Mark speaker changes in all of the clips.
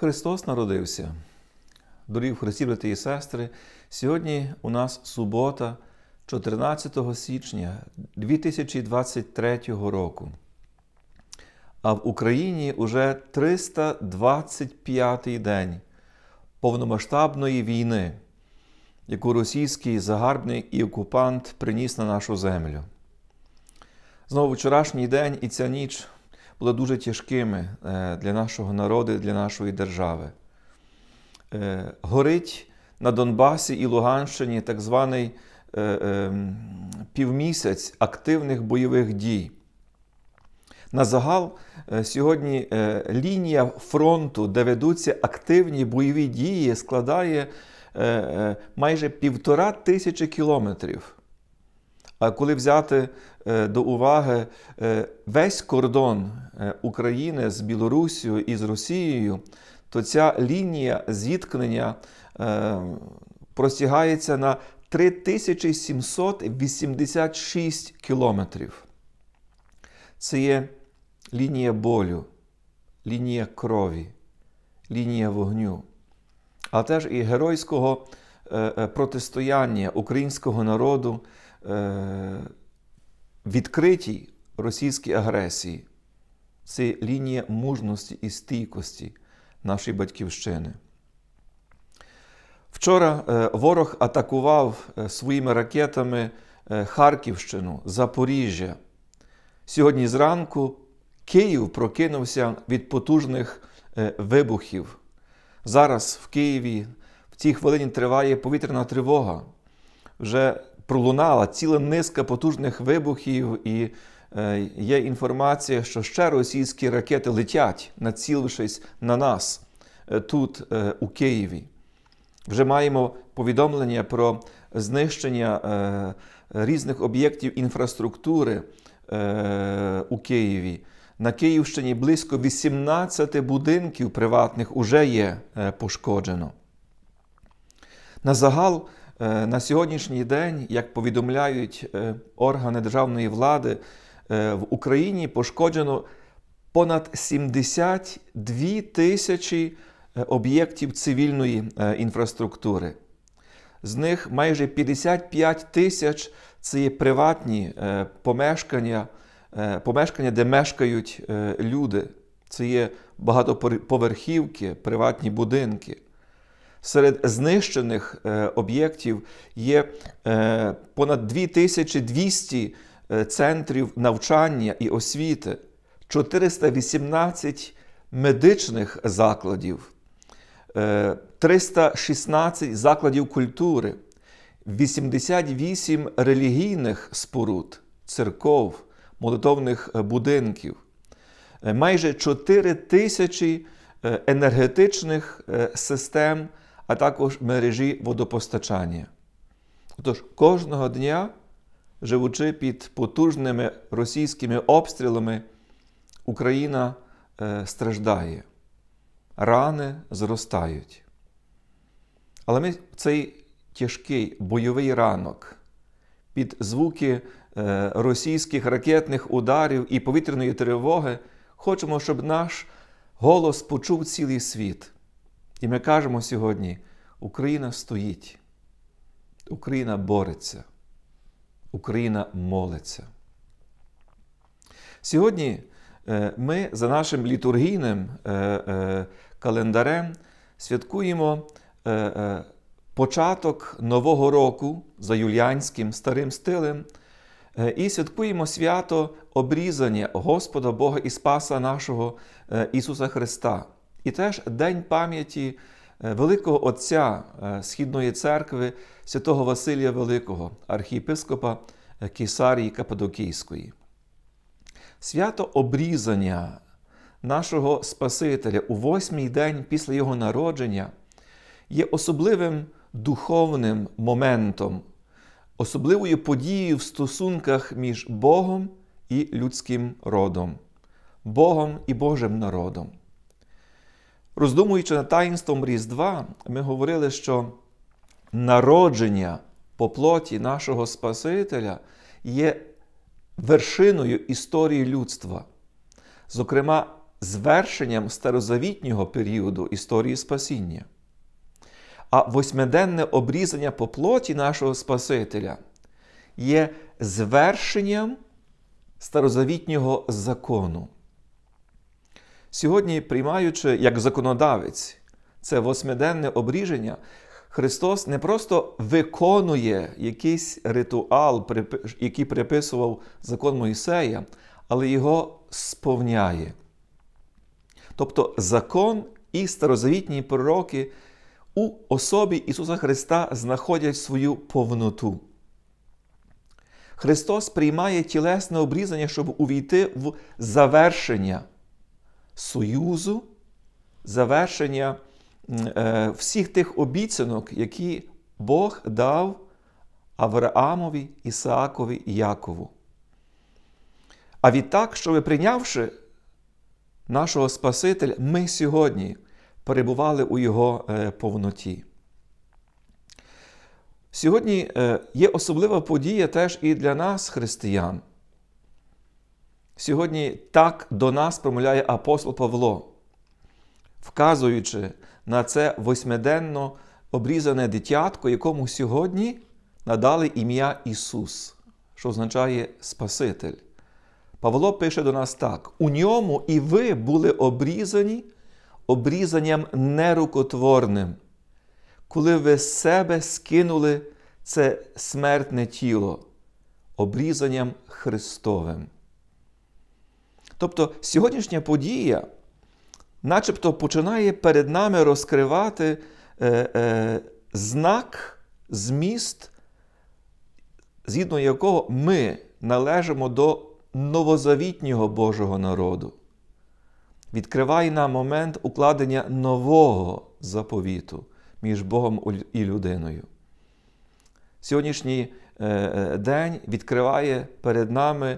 Speaker 1: Христос народився. Дорогі в Христі, брати і сестри, сьогодні у нас субота, 14 січня 2023 року. А в Україні уже 325-й день повномасштабної війни, яку російський загарбник і окупант приніс на нашу землю. Знову вчорашній день і ця ніч були дуже тяжкими для нашого народу, для нашої держави. Горить на Донбасі і Луганщині так званий півмісяць активних бойових дій. На загал сьогодні лінія фронту, де ведуться активні бойові дії, складає майже 1500 кілометрів. А коли взяти до уваги весь кордон України з Білоруссю і з Росією, то ця лінія зіткнення простягається на 3786 кілометрів. Це є лінія болю, лінія крові, лінія вогню, а теж і геройського протистояння українського народу відкритій російській агресії. Це лінія мужності і стійкості нашої батьківщини. Вчора ворог атакував своїми ракетами Харківщину, Запоріжжя. Сьогодні зранку Київ прокинувся від потужних вибухів. Зараз в Києві в цій хвилині триває повітряна тривога. Вже пролунала ціла низка потужних вибухів і є інформація, що ще російські ракети летять, націлившись на нас тут, у Києві. Вже маємо повідомлення про знищення різних об'єктів інфраструктури у Києві. На Київщині близько 18 будинків приватних уже є пошкоджено. На загал, на сьогоднішній день, як повідомляють органи державної влади, в Україні пошкоджено понад 72 тисячі об'єктів цивільної інфраструктури. З них майже 55 тисяч – це є приватні помешкання, де мешкають люди. Це є багатоповерхівки, приватні будинки. Серед знищених об'єктів є понад 2200 центрів навчання і освіти, 418 медичних закладів, 316 закладів культури, 88 релігійних споруд, церков, молитовних будинків, майже 4 тисячі енергетичних систем, а також мережі водопостачання. Отож, кожного дня, живучи під потужними російськими обстрілами, Україна страждає. Рани зростають. Але ми в цей тяжкий бойовий ранок під звуки російських ракетних ударів і повітряної тривоги хочемо, щоб наш голос почув цілий світ. І ми кажемо сьогодні: Україна стоїть, Україна бореться, Україна молиться. Сьогодні ми за нашим літургійним календарем святкуємо початок Нового року за юліанським старим стилем і святкуємо свято обрізання Господа Бога і Спаса нашого Ісуса Христа. І теж День пам'яті Великого Отця Східної Церкви святого Василія Великого, архієпископа Кесарії Каппадокійської. Свято обрізання нашого Спасителя у 8-й день після Його народження є особливим духовним моментом, особливою подією в стосунках між Богом і людським родом, Богом і Божим народом. Роздумуючи над таїнством Різдва, ми говорили, що народження по плоті нашого Спасителя є вершиною історії людства. Зокрема, звершенням старозавітнього періоду історії спасіння. А восьмиденне обрізання по плоті нашого Спасителя є звершенням старозавітнього закону. Сьогодні, приймаючи як законодавець це восьмиденне обрізання, Христос не просто виконує якийсь ритуал, який приписував закон Мойсея, але його сповняє. Тобто закон і старозавітні пророки у особі Ісуса Христа знаходять свою повноту. Христос приймає тілесне обрізання, щоб увійти в завершення союзу, завершення всіх тих обіцянок, які Бог дав Авраамові, Ісаакові і Якову. А відтак, щоб прийнявши нашого Спасителя, ми сьогодні перебували у Його повноті. Сьогодні є особлива подія теж і для нас, християн. Сьогодні так до нас промовляє апостол Павло, вказуючи на це восьмиденно обрізане дитятко, якому сьогодні надали ім'я Ісус, що означає Спаситель. Павло пише до нас так: «У ньому і ви були обрізані обрізанням нерукотворним, коли ви з себе скинули це смертне тіло, обрізанням Христовим». Тобто сьогоднішня подія начебто починає перед нами розкривати знак, зміст, згідно якого ми належимо до новозавітнього Божого народу. Відкриває нам момент укладення нового заповіту між Богом і людиною. Сьогоднішній день відкриває перед нами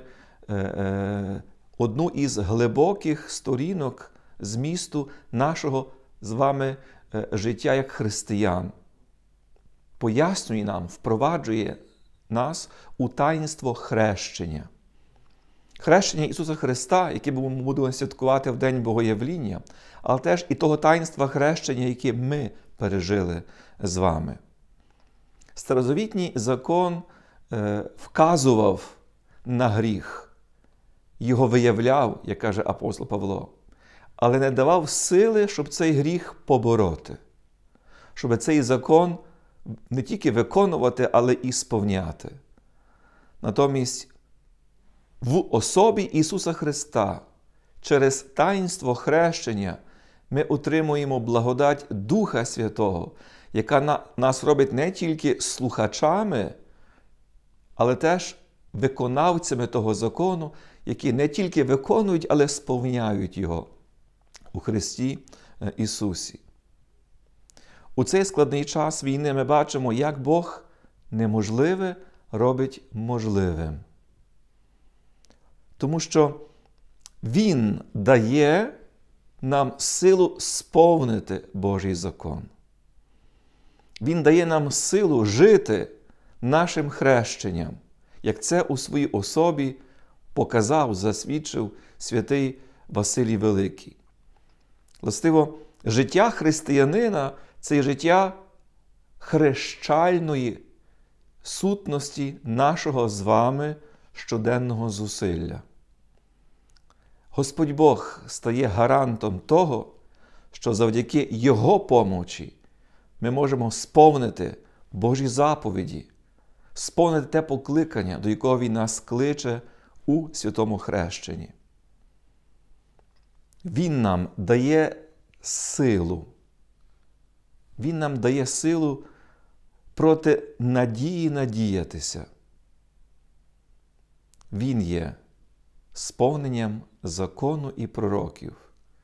Speaker 1: одну із глибоких сторінок змісту нашого з вами життя як християн. Пояснює нам, впроваджує нас у таїнство хрещення. Хрещення Ісуса Христа, яке ми будемо святкувати в День Богоявління, але теж і того таїнства хрещення, яке ми пережили з вами. Старозавітній закон вказував на гріх, його виявляв, як каже апостол Павло, але не давав сили, щоб цей гріх побороти, щоб цей закон не тільки виконувати, але і сповняти. Натомість в особі Ісуса Христа через таїнство хрещення ми отримуємо благодать Духа Святого, яка нас робить не тільки слухачами, але теж виконавцями того закону, які не тільки виконують, але сповняють його у Христі Ісусі. У цей складний час війни ми бачимо, як Бог неможливе робить можливим. Тому що Він дає нам силу сповнити Божий закон. Він дає нам силу жити нашим хрещенням, як це у своїй особі показав, засвідчив святий Василій Великий. Властиво, життя християнина – це життя хрещальної сутності нашого з вами щоденного зусилля. Господь Бог стає гарантом того, що завдяки Його помочі ми можемо сповнити Божі заповіді, сповнити те покликання, до якого Він нас кличе у святому хрещенні. Він нам дає силу. Він нам дає силу проти надії надіятися. Він є сповненням закону і пророків.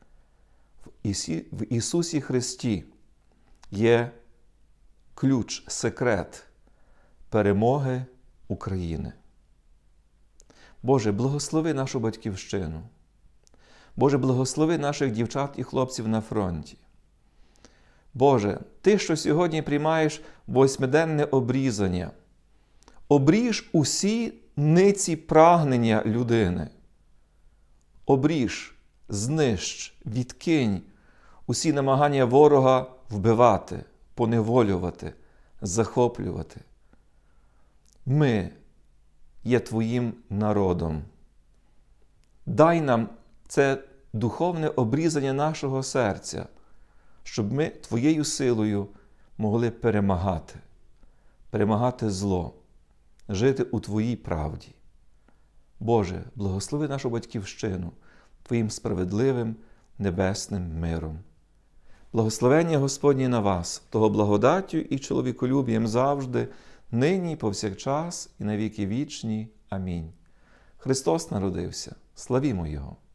Speaker 1: В Ісусі Христі є ключ, секрет перемоги України. Боже, благослови нашу батьківщину. Боже, благослови наших дівчат і хлопців на фронті. Боже, Ти, що сьогодні приймаєш восьмиденне обрізання, обріж усі ниці прагнення людини. Обріж знищ, відкинь усі намагання ворога вбивати, поневолювати, захоплювати. Ми є Твоїм народом. Дай нам це духовне обрізання нашого серця, щоб ми Твоєю силою могли перемагати зло, жити у Твоїй правді. Боже, благослови нашу Батьківщину Твоїм справедливим небесним миром. Благословення Господнє на вас, того благодаттю і чоловіколюбієм завжди, нині і повсякчас і на віки вічні. Амінь. Христос народився. Славімо Його!